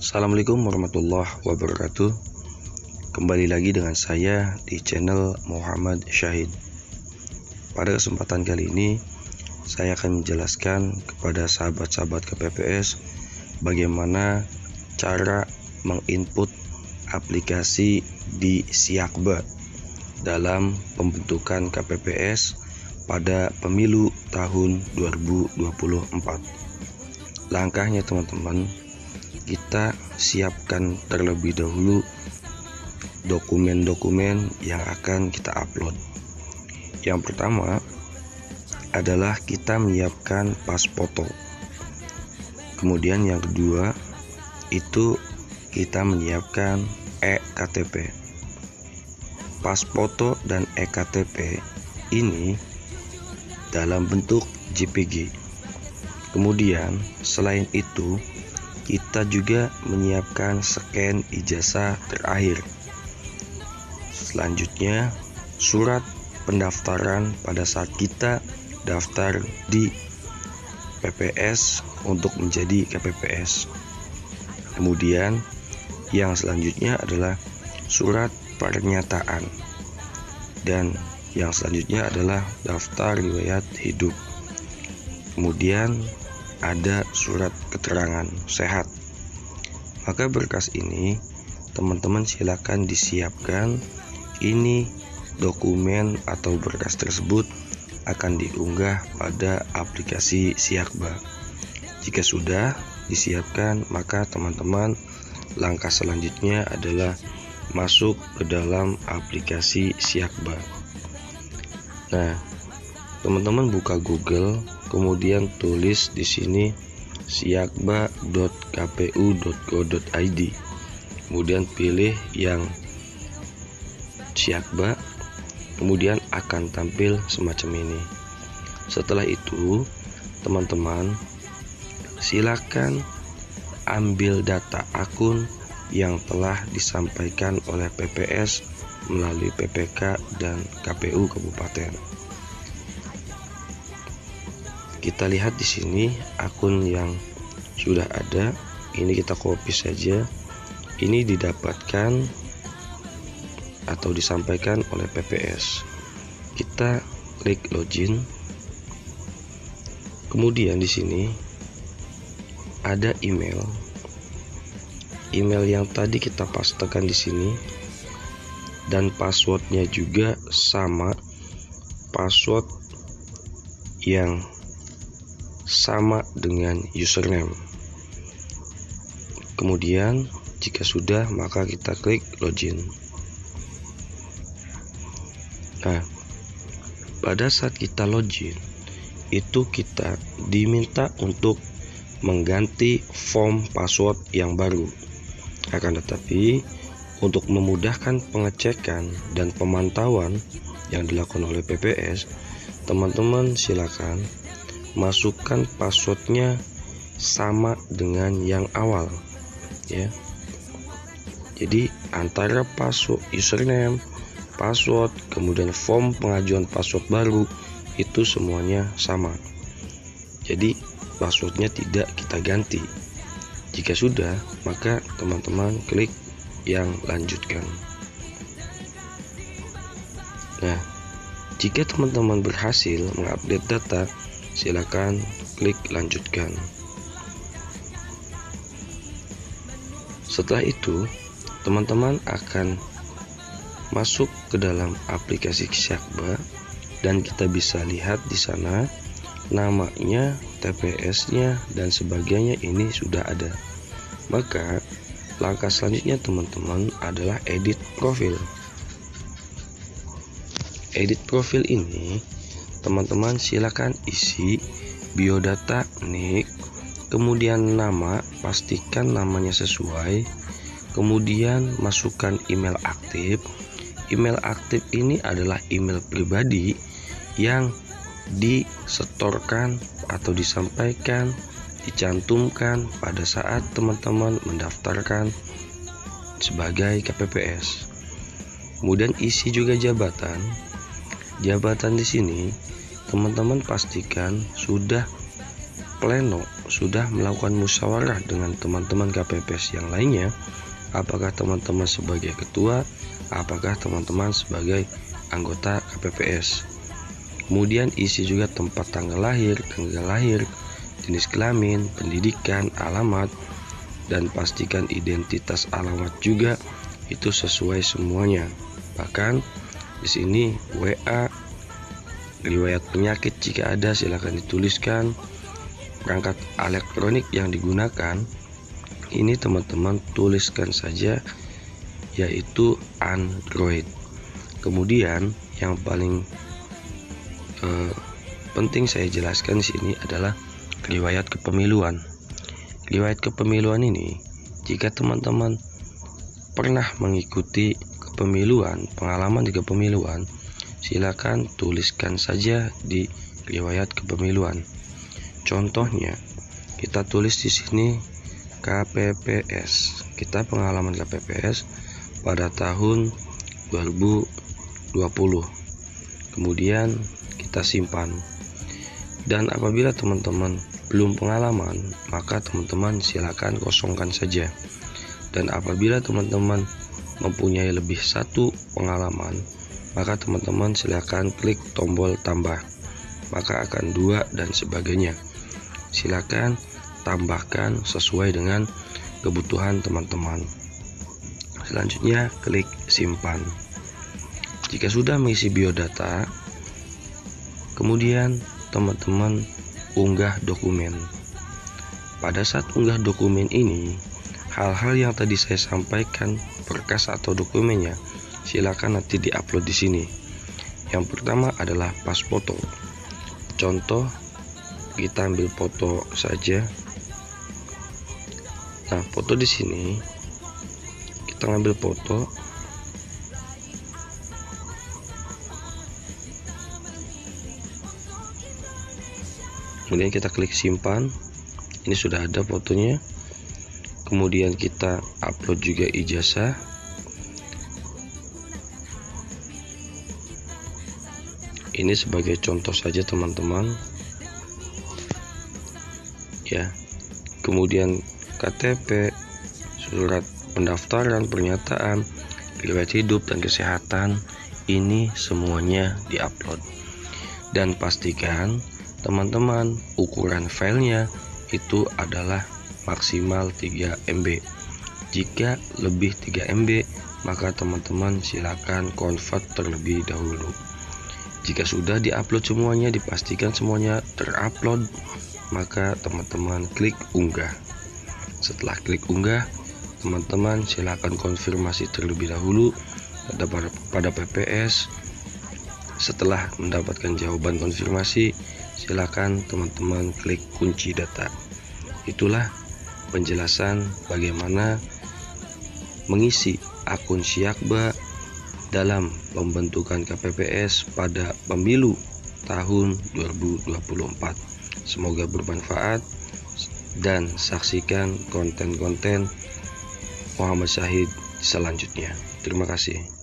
Assalamualaikum warahmatullahi wabarakatuh. Kembali lagi dengan saya di channel Muhammad Syahid. Pada kesempatan kali ini saya akan menjelaskan kepada sahabat-sahabat KPPS bagaimana cara menginput aplikasi di Siakba dalam pembentukan KPPS pada pemilu tahun 2024. Langkahnya teman-teman, kita siapkan terlebih dahulu dokumen-dokumen yang akan kita upload. Yang pertama adalah kita menyiapkan pas foto. Kemudian yang kedua itu kita menyiapkan eKTP. Pas foto dan eKTP ini dalam bentuk JPG. Kemudian selain itu kita juga menyiapkan scan ijazah terakhir. Selanjutnya surat pendaftaran pada saat kita daftar di PPS untuk menjadi KPPS. Kemudian yang selanjutnya adalah surat pernyataan, dan yang selanjutnya adalah daftar riwayat hidup. Kemudian ada surat keterangan sehat. Maka berkas ini teman-teman silakan disiapkan. Ini dokumen atau berkas tersebut akan diunggah pada aplikasi Siakba. Jika sudah disiapkan, maka teman-teman langkah selanjutnya adalah masuk ke dalam aplikasi Siakba. Nah, teman-teman buka Google, kemudian tulis di sini siakba.kpu.go.id. Kemudian pilih yang Siakba, kemudian akan tampil semacam ini. Setelah itu, teman-teman silakan ambil data akun yang telah disampaikan oleh PPS melalui PPK dan KPU Kabupaten. Kita lihat di sini akun yang sudah ada. Ini kita copy saja. Ini didapatkan atau disampaikan oleh PPS. Kita klik login. Kemudian di sini ada email. Email yang tadi kita pastekan di sini, dan passwordnya juga sama, password yang sama dengan username. Kemudian jika sudah, maka kita klik login. Nah, pada saat kita login itu kita diminta untuk mengganti form password yang baru. Akan tetapi untuk memudahkan pengecekan dan pemantauan yang dilakukan oleh PPS, teman-teman silakan masukkan passwordnya sama dengan yang awal, ya. Jadi antara password username, password, kemudian form pengajuan password baru itu semuanya sama. Jadi passwordnya tidak kita ganti. Jika sudah, maka teman-teman klik yang lanjutkan. Nah, jika teman-teman berhasil mengupdate data, silakan klik lanjutkan. Setelah itu, teman-teman akan masuk ke dalam aplikasi Siakba, dan kita bisa lihat di sana namanya, TPS-nya dan sebagainya ini sudah ada. Maka langkah selanjutnya teman-teman adalah edit profil. Edit profil ini teman-teman silakan isi biodata, nick, kemudian nama, pastikan namanya sesuai, kemudian masukkan email aktif. Email aktif ini adalah email pribadi yang disetorkan atau disampaikan, dicantumkan pada saat teman-teman mendaftarkan sebagai KPPS. Kemudian isi juga jabatan. Jabatan di sini teman-teman pastikan sudah pleno sudah melakukan musyawarah dengan teman-teman KPPS yang lainnya, apakah teman-teman sebagai ketua, apakah teman-teman sebagai anggota KPPS. Kemudian isi juga tempat tanggal lahir, jenis kelamin, pendidikan, alamat, dan pastikan identitas alamat juga itu sesuai semuanya. Bahkan di sini WA, riwayat penyakit jika ada silahkan dituliskan. Perangkat elektronik yang digunakan ini teman-teman tuliskan saja, yaitu Android. Kemudian yang paling penting saya jelaskan di sini adalah riwayat kepemiluan. Riwayat kepemiluan ini, jika teman-teman pernah mengikuti kepemiluan, pengalaman di kepemiluan, silakan tuliskan saja di riwayat kepemiluan. Contohnya, kita tulis di sini KPPS. Kita pengalaman KPPS pada tahun 2020. Kemudian kita simpan. Dan apabila teman-teman belum pengalaman, maka teman-teman silakan kosongkan saja. Dan apabila teman-teman mempunyai lebih satu pengalaman, maka teman-teman silakan klik tombol tambah, maka akan 2 dan sebagainya. Silakan tambahkan sesuai dengan kebutuhan teman-teman. Selanjutnya klik simpan. Jika sudah mengisi biodata, kemudian teman-teman unggah dokumen. Pada saat unggah dokumen ini, hal-hal yang tadi saya sampaikan, berkas atau dokumennya, silakan nanti diupload di sini. Yang pertama adalah pas foto. Contoh, kita ambil foto saja. Nah, foto di sini kita ngambil foto. Kemudian kita klik simpan. Ini sudah ada fotonya. Kemudian kita upload juga ijazah. Ini sebagai contoh saja teman-teman. Ya. Kemudian KTP, surat pendaftaran, pernyataan, riwayat hidup dan kesehatan, ini semuanya diupload. Dan pastikan teman-teman ukuran filenya itu adalah maksimal 3 MB. Jika lebih 3 MB, maka teman-teman silakan convert terlebih dahulu. Jika sudah diupload semuanya, dipastikan semuanya terupload, maka teman-teman klik unggah. Setelah klik unggah, teman-teman silakan konfirmasi terlebih dahulu pada PPS. Setelah mendapatkan jawaban konfirmasi, silakan teman-teman klik kunci data. Itulah penjelasan bagaimana mengisi akun Syakba dalam pembentukan KPPS pada pemilu tahun 2024. Semoga bermanfaat dan saksikan konten-konten Muhammad Syahid selanjutnya. Terima kasih.